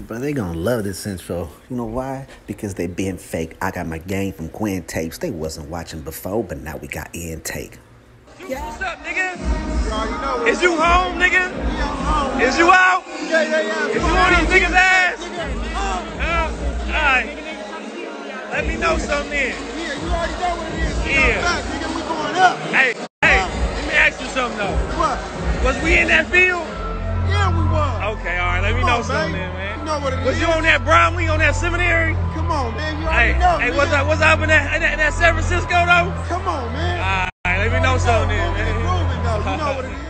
Bro, they gonna love this intro. You know why? Because they being fake. I got my gang from Gwen tapes. They wasn't watching before, but now we got intake. What's up, nigga? Is you home, nigga? Yeah, Is you out? yeah. Is you on these niggas' ass? Alright. Let me know something then. Yeah, you already know what it is. Yeah. Back, nigga, we going up. Hey, let me ask you something though. What? Was we in that field? Yeah, we was. Okay, alright, let me know something then, man. You know what it is. Was you on that Bromley, on that seminary? Come on, man. You already know, Hey, man. what's up in that San Francisco though? Come on, man. Alright, let me know something then, man. It's moving, though. You know what it is.